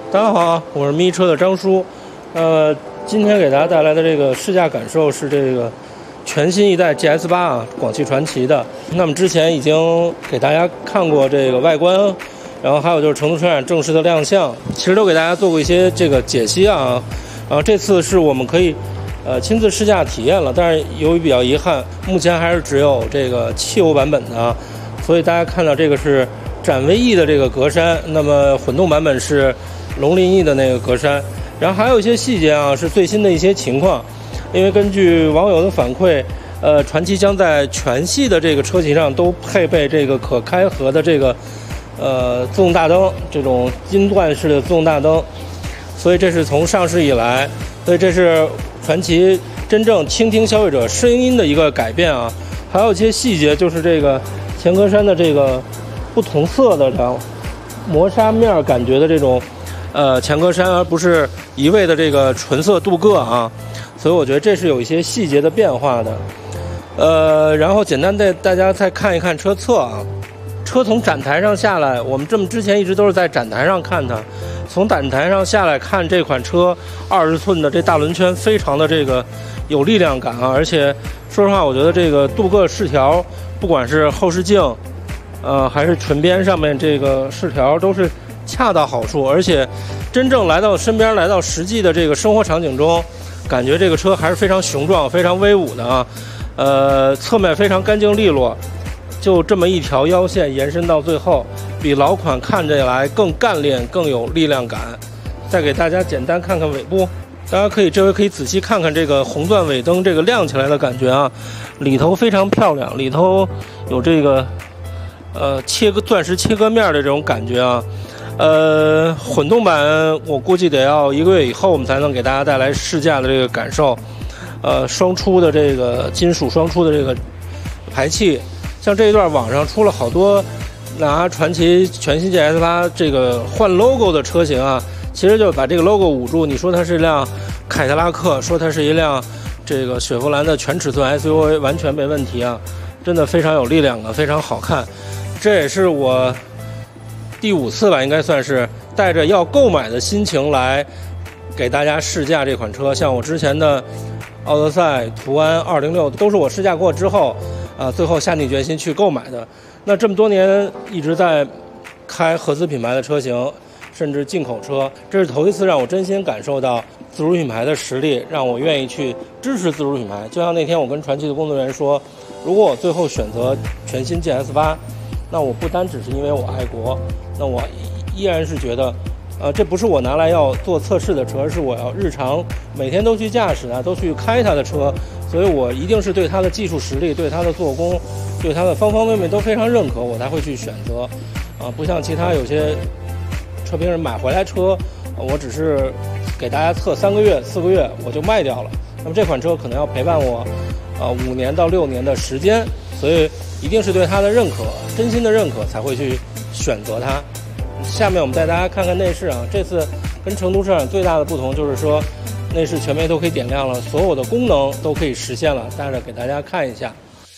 大家好，我是咪车的张叔。今天给大家带来的这个试驾感受是这个全新一代 GS8啊，广汽传祺的。那么之前已经给大家看过这个外观，然后还有就是成都车展正式的亮相，其实都给大家做过一些这个解析啊。然后这次是我们可以亲自试驾体验了，但是由于比较遗憾，目前还是只有这个汽油版本的啊，所以大家看到这个是展威 E 的这个格栅，那么混动版本是龙鳞 E 的那个格栅，然后还有一些细节啊是最新的一些情况，因为根据网友的反馈，传祺将在全系的这个车型上都配备这个可开合的这个自动大灯，这种金钻式的自动大灯，所以这是从上市以来，所以这是传祺真正倾听消费者声音的一个改变啊。还有一些细节，就是这个前格栅的这个不同色的磨砂面感觉的这种前格栅，而不是一味的这个纯色镀铬啊，所以我觉得这是有一些细节的变化的。然后简单带大家再看一看车侧啊，车从展台上下来，我们之前一直都是在展台上看它，从展台上下来看这款车20寸的这大轮圈非常的这个有力量感啊，而且说实话，我觉得这个镀铬饰条，不管是后视镜，还是唇边上面这个饰条都是恰到好处，而且真正来到身边，来到实际的这个生活场景中，感觉这个车还是非常雄壮、非常威武的啊。侧面非常干净利落，就这么一条腰线延伸到最后，比老款看起来更干练、更有力量感。再给大家简单看看尾部，大家这回可以仔细看看这个红钻尾灯这个亮起来的感觉啊，里头非常漂亮，里头有这个钻石切割面的这种感觉啊。混动版我估计得要1个月以后我们才能给大家带来试驾的这个感受。双出的这个金属双出的这个排气，像这一段网上出了好多拿传祺全新 GS8 这个换 logo 的车型啊，其实就把这个 logo 捂住，你说它是一辆凯迪拉克，说它是一辆这个雪佛兰的全尺寸 SUV， 完全没问题啊，真的非常有力量感，非常好看。这也是我第5次吧，应该算是带着要购买的心情来给大家试驾这款车。像我之前的奥德赛、途安、206都是我试驾过之后，最后下定决心去购买的。那这么多年一直在开合资品牌的车型，甚至进口车，这是头一次让我真心感受到自主品牌的实力，让我愿意去支持自主品牌。就像那天我跟传祺的工作人员说，如果我最后选择全新 GS8，那我不单只是因为我爱国，那我依然是觉得，这不是我拿来要做测试的车，而是我要日常每天都去驾驶它，都去开它的车，所以我一定是对它的技术实力、对它的做工、对它的方方面面都非常认可，我才会去选择。不像其他有些车评人买回来车，我只是给大家测3个月、4个月我就卖掉了。那么这款车可能要陪伴我5年到6年的时间，所以一定是对它的认可，真心的认可才会去选择它。下面我们带大家看看内饰啊，这次跟成都车展最大的不同就是说，内饰全面都可以点亮了，所有的功能都可以实现了，带着给大家看一下。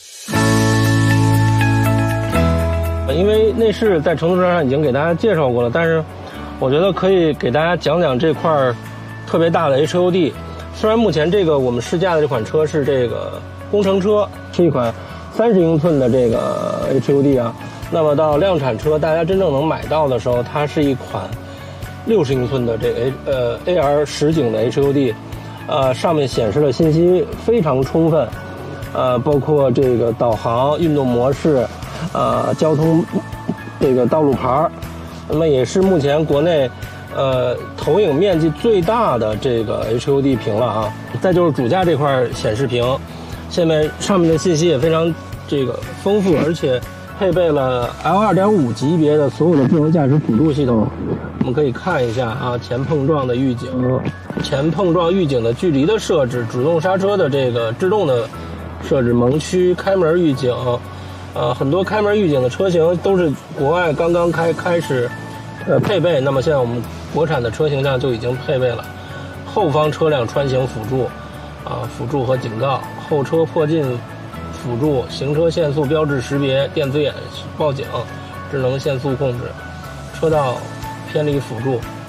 因为内饰在成都车展已经给大家介绍过了，但是我觉得可以给大家讲讲这块特别大的 HUD。虽然目前这个我们试驾的这款车是这个工程车，是一款30英寸的这个 HUD 啊。那么到量产车，大家真正能买到的时候，它是一款60英寸的这个AR 实景的 HUD， 上面显示的信息非常充分，包括这个导航、运动模式，交通这个道路牌，那么也是目前国内投影面积最大的这个 HUD 屏了啊。再就是主驾这块显示屏，上面的信息也非常这个丰富，而且配备了 L2.5 级别的所有的智能驾驶辅助系统。我们可以看一下啊，前碰撞的预警，前碰撞预警的距离的设置，主动刹车的这个制动的设置，盲区开门预警，很多开门预警的车型都是国外刚刚开始配备，那么现在我们国产的车型上就已经配备了后方车辆穿行辅助，辅助和警告，后车迫近辅助，行车限速标志识别，电子眼报警，智能限速控制，车道偏离辅助。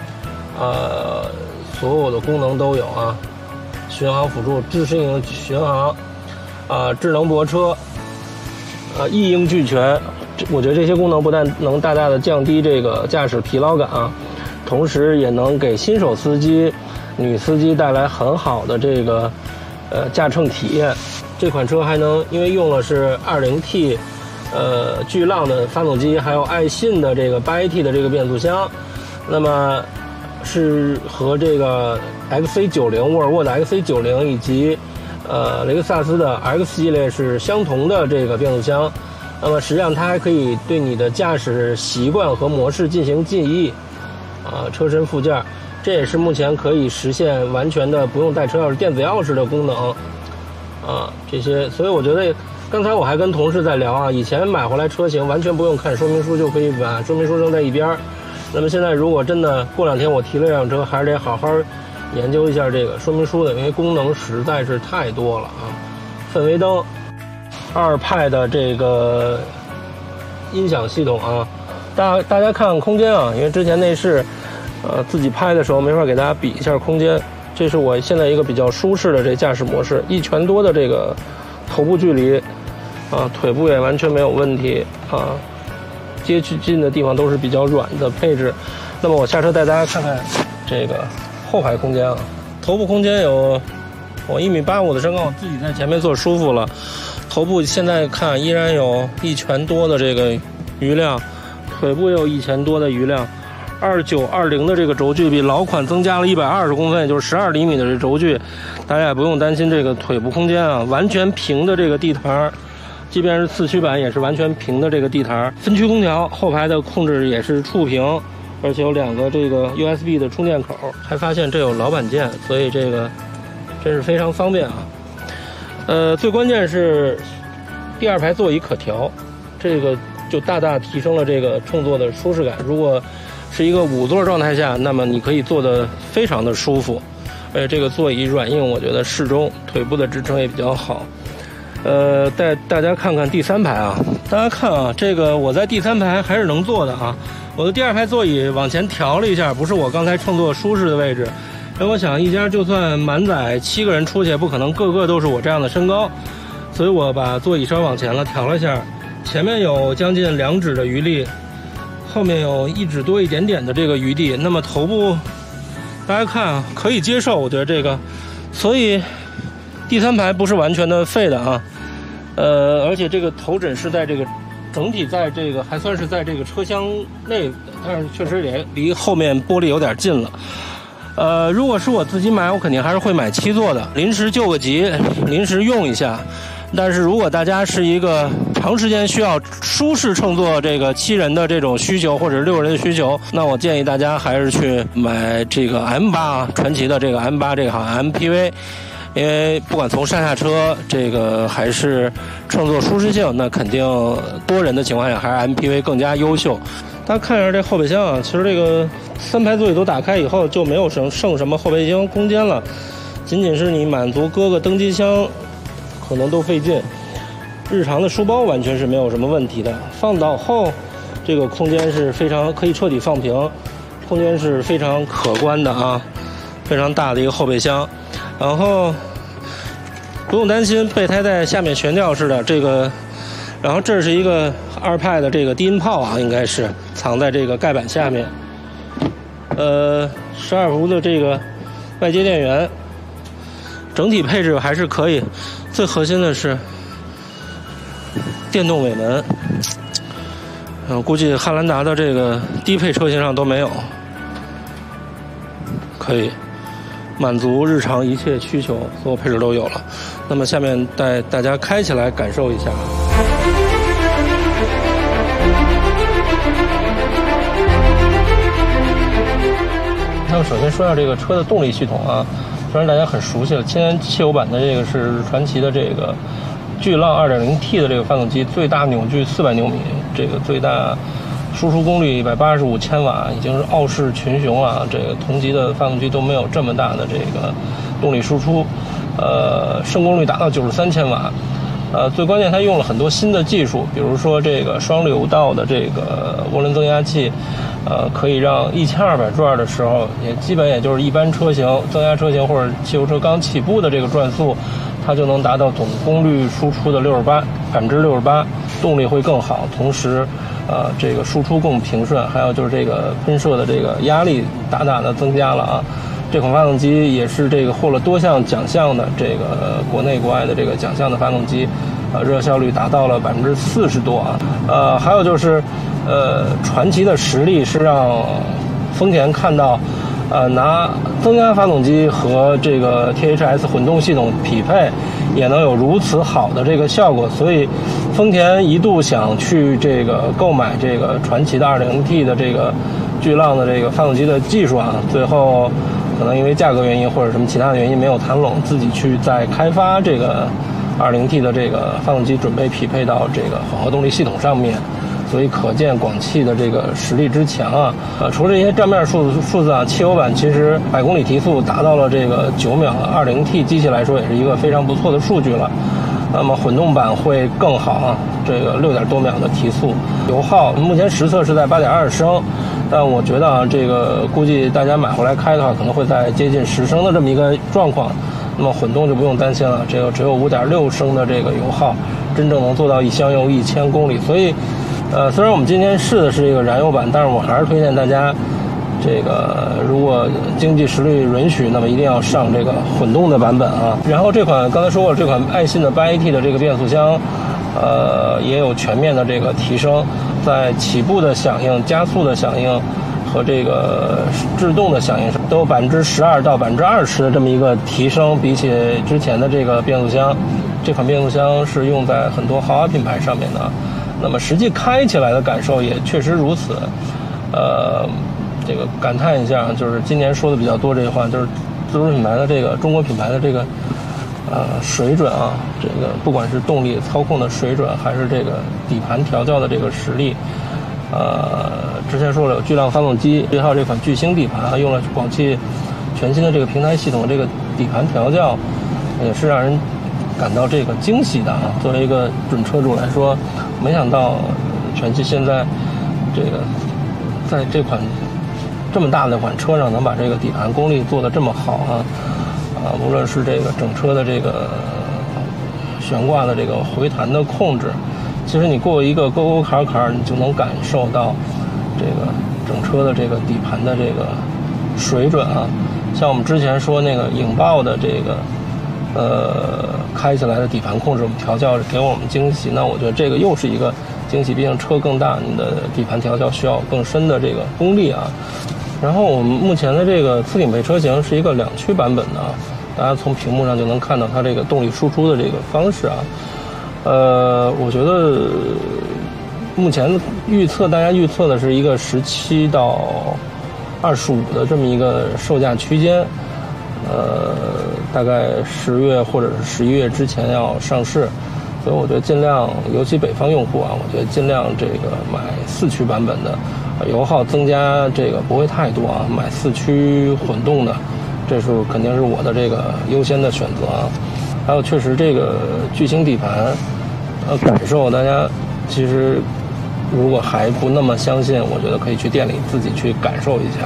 所有的功能都有啊，巡航辅助、自适应巡航，智能泊车，一应俱全。我觉得这些功能不但能大大的降低这个驾驶疲劳感啊，同时也能给新手司机、女司机带来很好的这个驾乘体验。这款车还能因为用了是 2.0T 巨浪的发动机，还有爱信的这个 8AT 的这个变速箱，那么是和这个 XC90 沃尔沃的 XC90 以及雷克萨斯的 X 系列是相同的这个变速箱。那么实际上它还可以对你的驾驶习惯和模式进行记忆，车身附件，这也是目前可以实现完全的不用带车钥匙、电子钥匙的功能，这些。所以我觉得刚才我还跟同事在聊啊，以前买回来车型完全不用看说明书就可以把说明书扔在一边，那么现在如果真的过2天我提了这辆车，还是得好好研究一下这个说明书的，因为功能实在是太多了啊。氛围灯，2派的这个音响系统啊，大家看看空间啊，因为之前内饰自己拍的时候没法给大家比一下空间，这是我现在一个比较舒适的这驾驶模式，1拳多的这个头部距离腿部也完全没有问题啊，接近的地方都是比较软的配置。那么我下车带大家看看这个后排空间啊，头部空间有我1.85米的身高，我自己在前面坐舒服了。头部现在看依然有1拳多的这个余量，腿部也有1拳多的余量。2920的这个轴距比老款增加了120公分，也就是12厘米的这轴距，大家也不用担心这个腿部空间啊，完全平的这个地台，即便是4驱版也是完全平的这个地台。分区空调，后排的控制也是触屏，而且有2个这个 USB 的充电口，还发现这有老板键，所以这个真是非常方便啊。最关键是第2排座椅可调，这个就大大提升了这个乘坐的舒适感。如果是一个5座状态下，那么你可以坐得非常的舒服，而且这个座椅软硬我觉得适中，腿部的支撑也比较好。带大家看看第3排啊，大家看啊，这个我在第3排还是能坐的啊。我的第2排座椅往前调了一下，不是我刚才乘坐舒适的位置。因为我想一家就算满载7个人出去，不可能个个都是我这样的身高，所以我把座椅稍往前了，调了一下，前面有将近2指的余力，后面有1指多一点点的这个余地。那么头部大家看啊，可以接受，我觉得这个，所以第3排不是完全的废的啊。而且这个头枕是在这个整体在这个还算是在这个车厢内，但是确实也离后面玻璃有点近了。如果是我自己买，我肯定还是会买7座的，临时救个急，临时用一下。但是如果大家是一个长时间需要舒适乘坐这个7人的这种需求，或者6人的需求，那我建议大家还是去买这个 M8 传祺的这个 M8 这个好像 MPV， 因为不管从上下车这个还是乘坐舒适性，那肯定多人的情况下还是 MPV 更加优秀。大家看一下这后备箱啊，其实这个3排座椅都打开以后就没有剩什么后备箱空间了，仅仅是你满足搁个登机箱可能都费劲，日常的书包完全是没有什么问题的。放倒后这个空间是非常可以彻底放平，空间是非常可观的啊，非常大的一个后备箱。然后不用担心备胎在下面悬吊式的这个，然后这是一个2派的这个低音炮啊，应该是藏在这个盖板下面。12伏的这个外接电源，整体配置还是可以。最核心的是电动尾门，估计汉兰达的这个低配车型上都没有，可以满足日常一切需求，所有配置都有了。那么下面带大家开起来感受一下。那么首先说一下这个车的动力系统啊，虽然大家很熟悉了，今年汽油版的这个是传祺的这个巨浪 2.0T 的这个发动机，最大扭矩400牛米，这个最大输出功率185千瓦，已经是傲视群雄了。这个同级的发动机都没有这么大的这个动力输出，升功率达到93千瓦。最关键它用了很多新的技术，比如说这个双流道的这个涡轮增压器， 可以让1200转的时候，也基本也就是一般车型、增压车型或者汽油车刚起步的这个转速，它就能达到总功率输出的68%，动力会更好，同时这个输出更平顺，还有就是这个喷射的这个压力大大的增加了啊。这款发动机也是这个获了多项奖项的，这个国内国外的这个奖项的发动机，热效率达到了40%多啊。还有就是传祺的实力是让丰田看到，拿增压发动机和这个 THS 混动系统匹配，也能有如此好的这个效果，所以丰田一度想去这个购买这个传祺的 2.0T 的这个巨浪的这个发动机的技术啊，最后可能因为价格原因或者什么其他的原因没有谈拢，自己去再开发这个 2.0T 的这个发动机，准备匹配到这个混合动力系统上面。所以可见广汽的这个实力之强啊！除了这些账面数字啊，汽油版其实100公里提速达到了这个9秒，2.0T 机器来说也是一个非常不错的数据了。那么混动版会更好啊，这个6点多秒的提速，油耗目前实测是在8.2升，但我觉得啊，这个估计大家买回来开的话，可能会在接近10升的这么一个状况。那么混动就不用担心了，这个只有5.6升的这个油耗，真正能做到1箱油1000公里，所以。虽然我们今天试的是一个燃油版，但是我还是推荐大家，这个如果经济实力允许，那么一定要上这个混动的版本啊。然后这款刚才说过，这款爱信的8AT 的这个变速箱，也有全面的这个提升，在起步的响应、加速的响应和这个制动的响应都有12%到20%的这么一个提升，比起之前的这个变速箱，这款变速箱是用在很多豪华品牌上面的。那么实际开起来的感受也确实如此，这个感叹一下，就是今年说的比较多这句话，就是自主品牌的这个中国品牌的这个水准啊，这个不管是动力操控的水准，还是这个底盘调教的这个实力，之前说了有巨浪发动机，还有这款巨星底盘，用了广汽全新的这个平台系统，这个底盘调教也是让人感到这个惊喜的啊！作为一个准车主来说，没想到全汽现在这个在这款这么大的款车上能把这个底盘功力做得这么好啊！无论是这个整车的这个悬挂的这个回弹的控制，其实你过一个沟沟坎坎，你就能感受到这个整车的这个底盘的这个水准啊！像我们之前说那个影豹的这个。开起来的底盘控制，我们调教给我们惊喜。那我觉得这个又是一个惊喜，毕竟车更大，你的底盘调教需要更深的这个功力啊。然后我们目前的这个次顶配车型是一个2驱版本的啊，大家从屏幕上就能看到它这个动力输出的这个方式啊。我觉得目前大家预测的是一个17到25的这么一个售价区间。大概10月或者是11月之前要上市，所以我觉得尽量，尤其北方用户啊，我觉得尽量这个买4驱版本的，油耗增加这个不会太多啊，买4驱混动的，这是肯定是我的这个优先的选择啊。还有确实这个巨星底盘，感受大家其实如果还不那么相信，我觉得可以去店里自己去感受一下，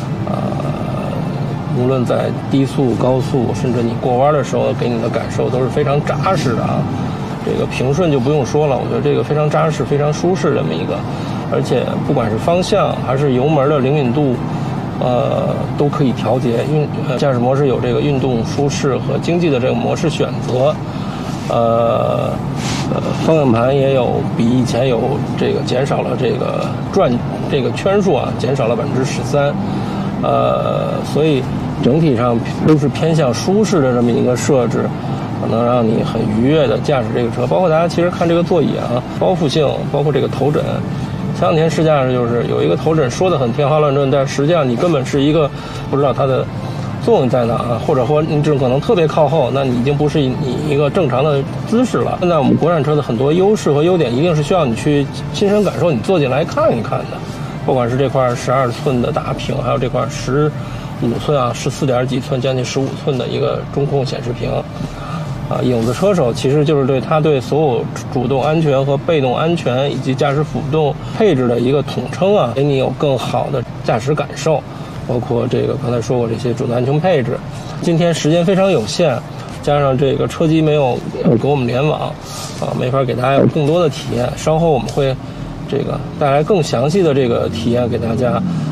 无论在低速、高速，甚至你过弯的时候，给你的感受都是非常扎实的啊。这个平顺就不用说了，我觉得这个非常扎实、非常舒适这么一个，而且不管是方向还是油门的灵敏度，都可以调节。驾驶模式有这个运动、舒适和经济的这个模式选择。方向盘也有比以前有这个减少了这个这个圈数啊，减少了13%。所以整体上都是偏向舒适的这么一个设置，能让你很愉悦的驾驶这个车。包括大家其实看这个座椅啊，包覆性，包括这个头枕。前两天试驾时就是有一个头枕说的很天花乱坠，但实际上你根本是一个不知道它的作用在哪啊，或者说你这可能特别靠后，那你已经不是你一个正常的姿势了。现在我们国产车的很多优势和优点，一定是需要你去亲身感受，你坐进来看一看的。不管是这块12寸的大屏，还有这块15寸啊，14点几寸，将近15寸的一个中控显示屏， 影子车手其实就是对所有主动安全和被动安全以及驾驶辅动配置的一个统称啊，给你有更好的驾驶感受，包括这个刚才说过这些主动安全配置。今天时间非常有限，加上这个车机没有给我们联网没法给大家有更多的体验，稍后我们会这个带来更详细的这个体验给大家。